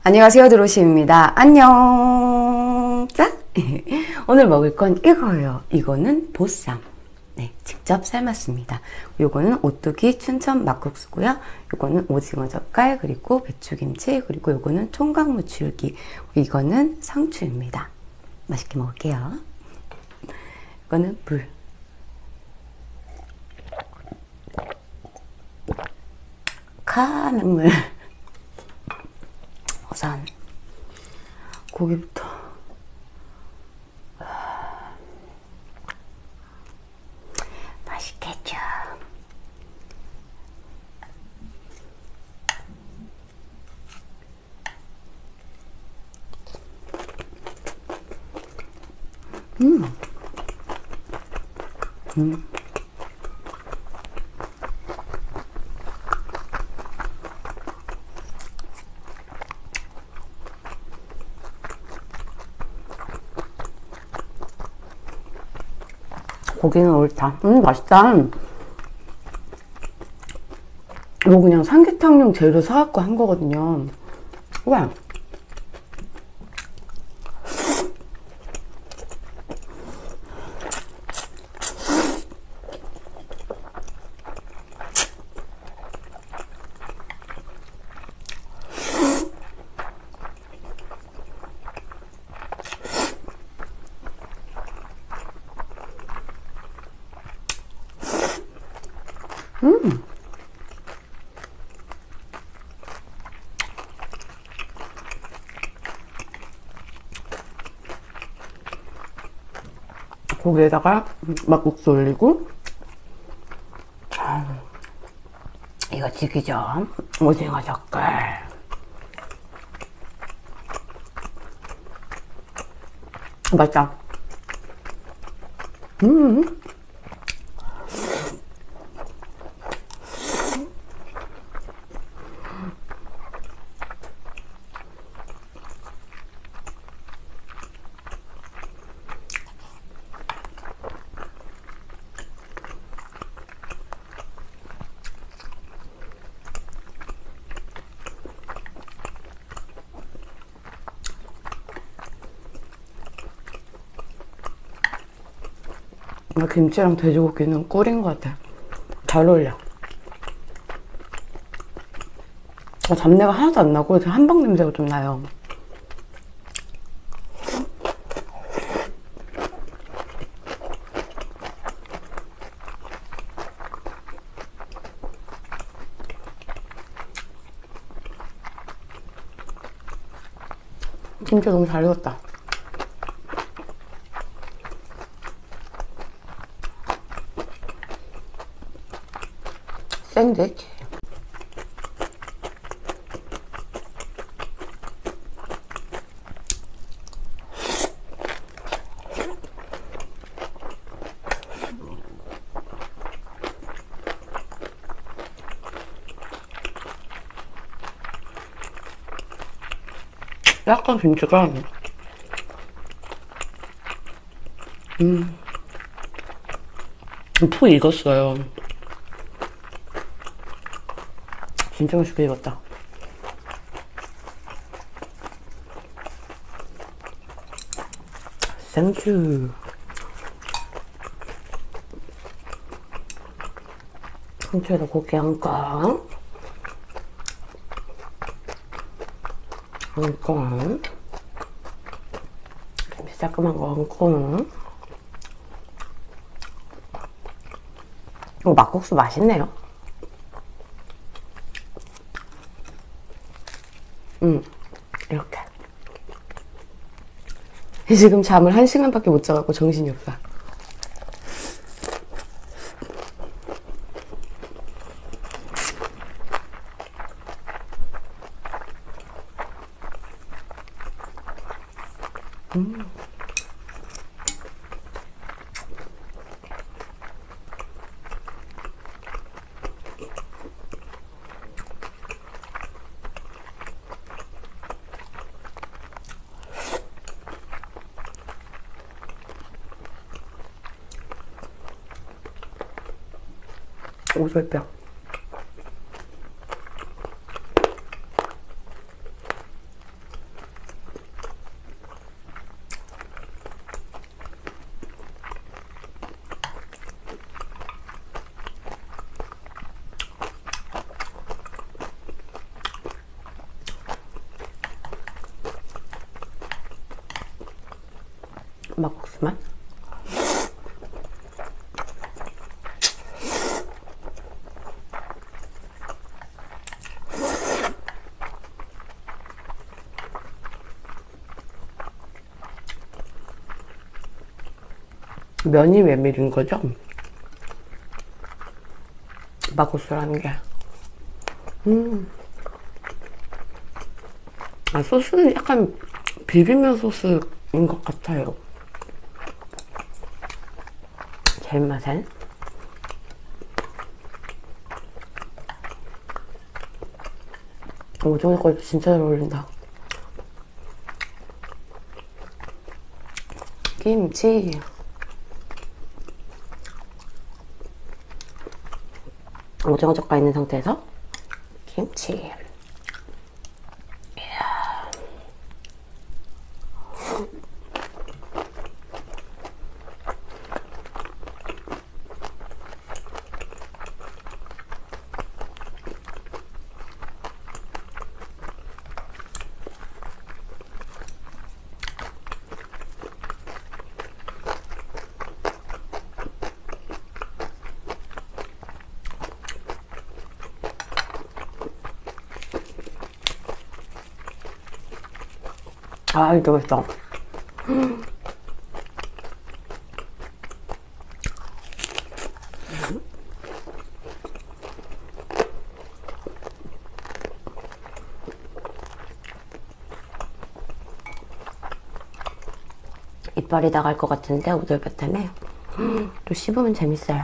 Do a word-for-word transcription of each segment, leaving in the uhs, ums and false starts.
안녕하세요, 드로시입니다. 안녕. 자, 오늘 먹을 건 이거예요. 이거는 보쌈. 네, 직접 삶았습니다. 요거는 오뚜기 춘천 막국수고요. 요거는 오징어 젓갈, 그리고 배추김치, 그리고 요거는 총각무출기. 이거는 상추입니다. 맛있게 먹을게요. 이거는 물. 카맹물. 우선 고기부터. 맛있겠죠. 음. 음. 고기는 옳다. 음, 맛있다. 이거 그냥 삼계탕용 재료 사갖고 한 거거든요. 우와. 음. 고기에다가 막국수 올리고, 아, 이거 죽이죠. 오징어 젓갈. 맛있다. 음. 김치랑 돼지고기는 꿀인 것 같아. 잘 어울려. 어, 잡내가 하나도 안 나고 한방 냄새가 좀 나요. 김치 너무 잘 익었다. 샌드위치. 약간 김치가 음, 푹 익었어요. 진짜 맛있게 익었다. 생주. 상추에다 고기 한 건, 한 건, 김치 자그만 거 한 건. 이거 막국수 맛있네요. 음, 이렇게. 지금 잠을 한 시간밖에 못 자갖고 정신이 없어. 음. 오돌뼈. 막국수 맛? 면이 메밀인 거죠? 막국수라는 게. 음. 아, 소스는 약간 비빔면 소스인 것 같아요. 제 맛엔. 오징어 거리 진짜 잘 어울린다. 김치. 오징어 젓가 있는 상태에서 김치. 아, 이거 맛있어. 이빨이 나갈 것 같은데 오돌뼈 때문에 또 씹으면 재밌어요.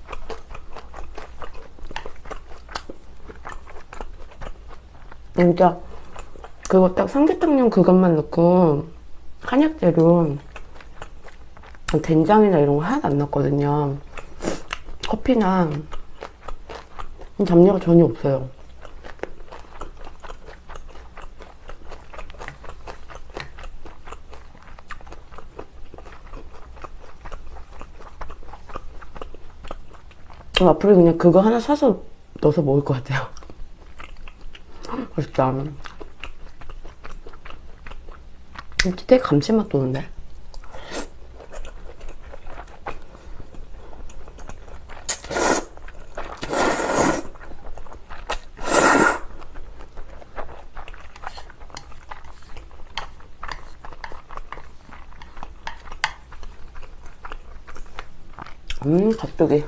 진짜 그거 딱 삼계탕용 그것만 넣고 한약재료 된장이나 이런 거 하나도 안 넣었거든요. 커피나 잡내가 전혀 없어요. 앞으로 그냥 그거 하나 사서 넣어서 먹을 것 같아요. 맛있다. 되게 감칠맛 도는데? 음, 닭고기.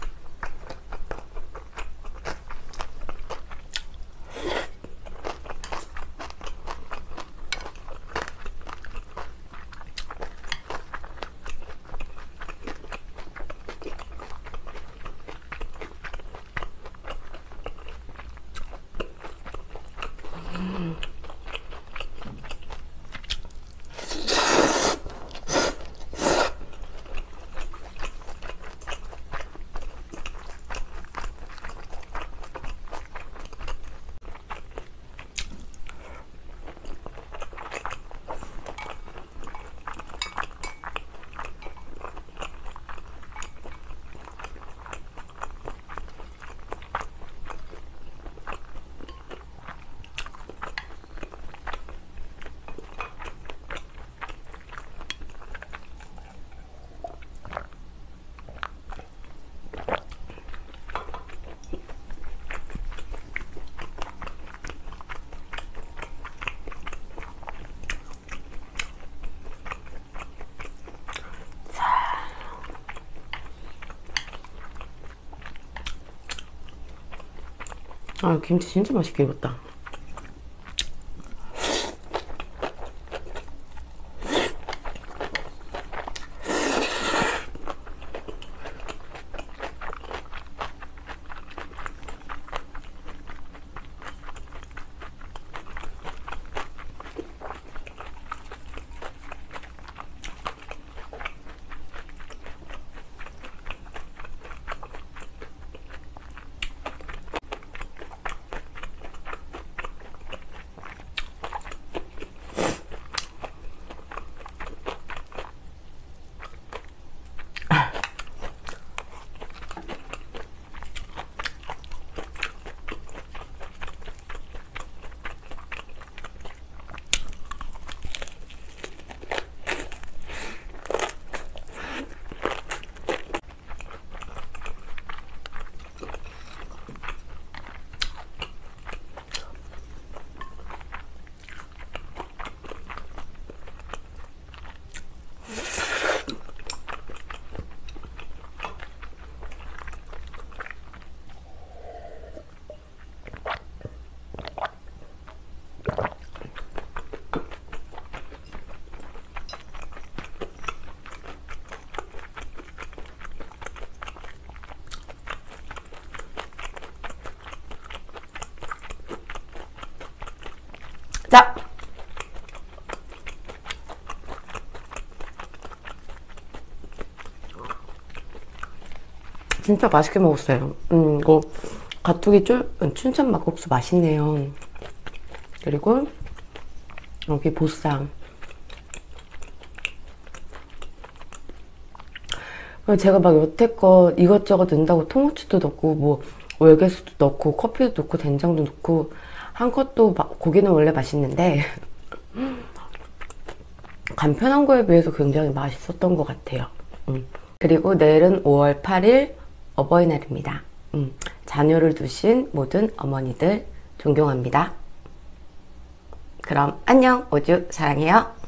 아, 김치 진짜 맛있게 익었다. 진짜 맛있게 먹었어요. 음, 이거 가투기 쫄, 춘천 막국수 맛있네요. 그리고 여기 보쌈. 제가 막 여태껏 이것저것 넣는다고 통후추도 넣고 뭐 월계수도 넣고 커피도 넣고 된장도 넣고 한 것도 막 고기는 원래 맛있는데 간편한 거에 비해서 굉장히 맛있었던 것 같아요. 음. 그리고 내일은 오월 팔일 어버이날입니다. 음. 자녀를 두신 모든 어머니들 존경합니다. 그럼 안녕. 오주 사랑해요.